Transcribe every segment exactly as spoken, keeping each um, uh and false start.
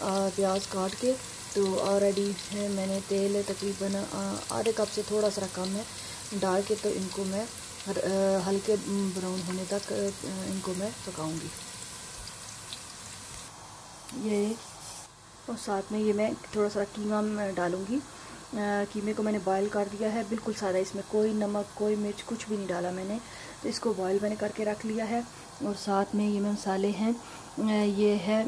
प्याज काट के। तो ऑलरेडी मैंने तेल तकरीबन आधे कप से थोड़ा सा कम है डाल के, तो इनको मैं हल्के ब्राउन होने तक इनको मैं पकाऊंगी। ये और साथ में ये मैं थोड़ा सा कीमा में डालूँगी। कीमे को मैंने बॉयल कर दिया है, बिल्कुल सादा, इसमें कोई नमक कोई मिर्च कुछ भी नहीं डाला मैंने। तो इसको बॉयल मैंने करके रख लिया है। और साथ में ये मसाले हैं, ये है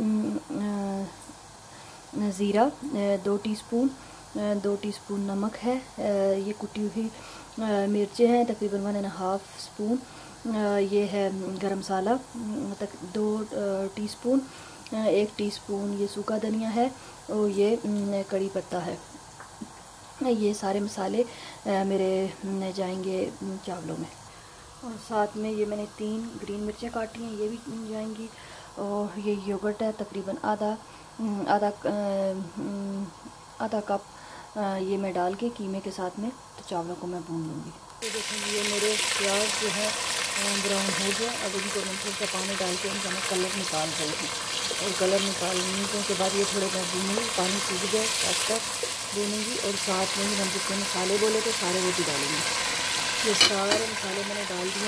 ज़ीरा दो टीस्पून, दो टीस्पून नमक है, ये कुटी हुई मिर्चें हैं तकरीबन वन एंड हाफ स्पून, ये है गरम मसाला तक दो टीस्पून, एक टीस्पून ये सूखा धनिया है और ये कड़ी पत्ता है। ये सारे मसाले मेरे जाएंगे चावलों में। और साथ में ये मैंने तीन ग्रीन मिर्चें काटी हैं, ये भी जाएंगी। और ये योगर्ट है तकरीबन आधा आधा आधा कप, ये मैं डाल के कीमे के साथ में तो चावलों को मैं भून लूँगी। तो देखें ये मेरे प्याज जो है ब्राउन हो गया। अब इनको मैं थोड़ा सा पानी डाल के इनका मैं कलर निकाल रही हूँ। और कलर निकालने के बाद ये थोड़े मैं भूनूँगी, पानी सूख जाए तब तक भूनूँगी। और साथ में ही हम जितने मसाले बोले थे सारे वो भी डालूँगी। ये सारे मसाले मैंने डाल दिए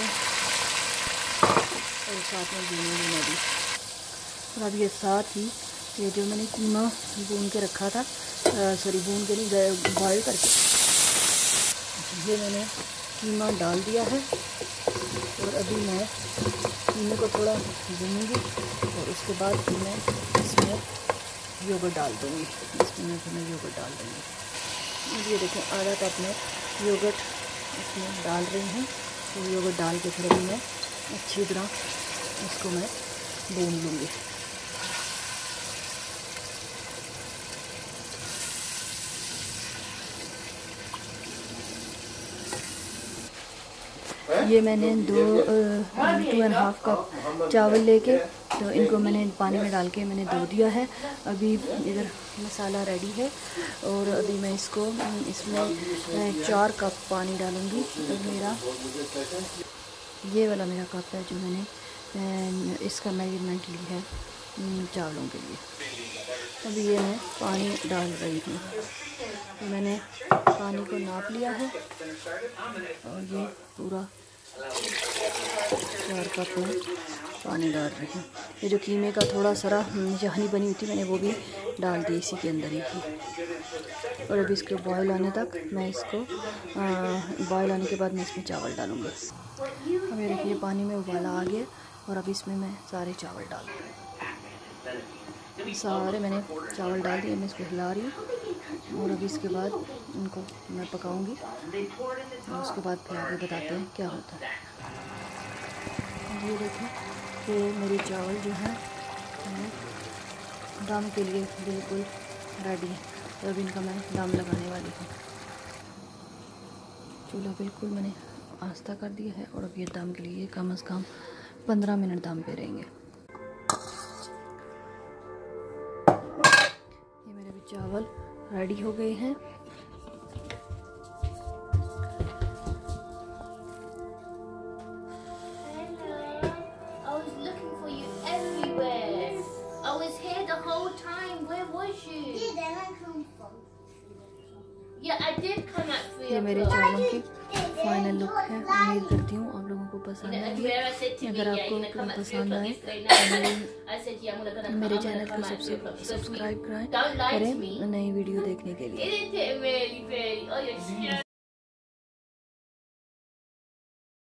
और साथ में भूनूँगी मैं भी। और अब ये साथ ही ये जो मैंने कीमा भून के रखा था, सॉरी भून के नहीं बॉयल करके, ये मैंने कीमा डाल दिया है। और अभी मैं कीमे को थोड़ा भूनूँगी और उसके बाद फिर मैं इसमें योगर्ट डाल दूँगी। इसमें मैं फिर मैं योगर्ट डाल दूँगी। ये देखें आधा कप में योगर्ट इसमें डाल रही हूँ। तो योगर्ट डाल के फिर अभी मैं अच्छी तरह इसको मैं भून लूँगी। ये मैंने दो टू एंड हाफ कप चावल लेके तो इनको मैंने पानी में डाल के मैंने धो दिया है। अभी इधर मसाला रेडी है और अभी मैं इसको इसमें चार कप पानी डालूँगी। तो मेरा ये वाला मेरा कप है जो मैंने इसका मेजरमेंट ली है चावलों के लिए। अभी ये मैं पानी डाल रही हूँ। तो मैंने पानी को नाप लिया है और ये पूरा चार कप में पानी डाल रही हूँ। ये जो कीमे का थोड़ा सारा जहानी बनी हुई थी मैंने वो भी डाल दी इसी के अंदर ही थी। और अभी इसको बॉयल आने तक मैं इसको बॉयल आने के बाद मैं इसमें चावल डालूँगी। अब ये देखिए पानी में उबाला आ गया और अब इसमें मैं सारे चावल डाल दूँगी। सारे मैंने चावल डाल दिए, मैं इसको हिला रही हूँ। और अभी इसके बाद इनको मैं पकाऊंगी और उसके बाद फिर आगे बताते हैं क्या होता है। ये देखें कि मेरी चावल जो है दम के लिए बिल्कुल रेडी है। तो अभी इनका मैं दम लगाने वाली हूँ। चूल्हा बिल्कुल मैंने आस्था कर दिया है और अब ये दम के लिए कम से कम पंद्रह मिनट दम पे रहेंगे। ये मेरे भी चावल रेडी हो गए हैं। ये मेरे चावलों की फाइनल लुक है। उम्मीद करती हूँ आप लोगों को पसंद आएगी। अगर आपको पसंद आए तो मेरे चैनल को सब्सक्राइब करें नई वीडियो देखने के लिए।